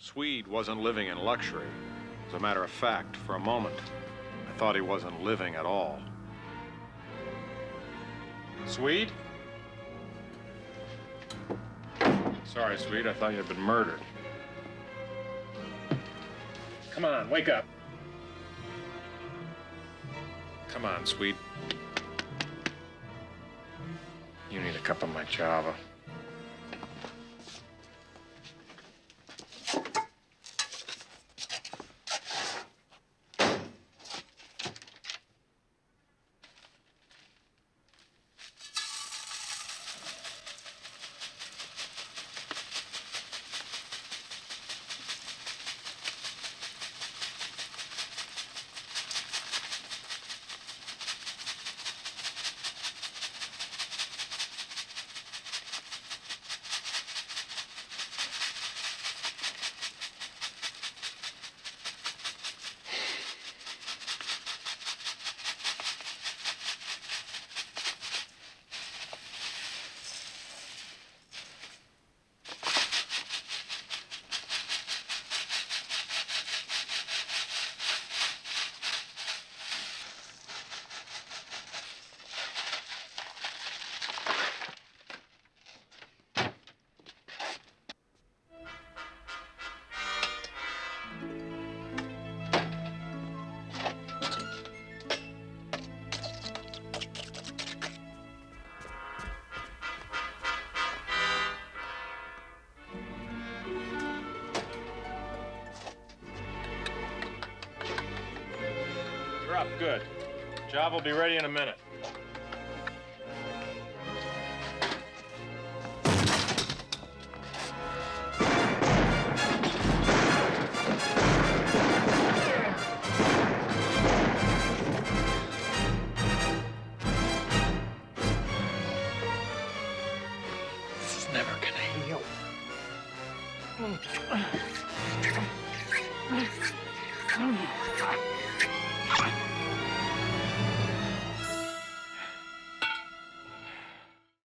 Swede wasn't living in luxury. As a matter of fact, for a moment, I thought he wasn't living at all. Swede? Sorry, Swede, I thought you had been murdered. Come on, wake up. Come on, Swede. You need a cup of my Java. You're up, good. Job will be ready in a minute. This is never gonna heal.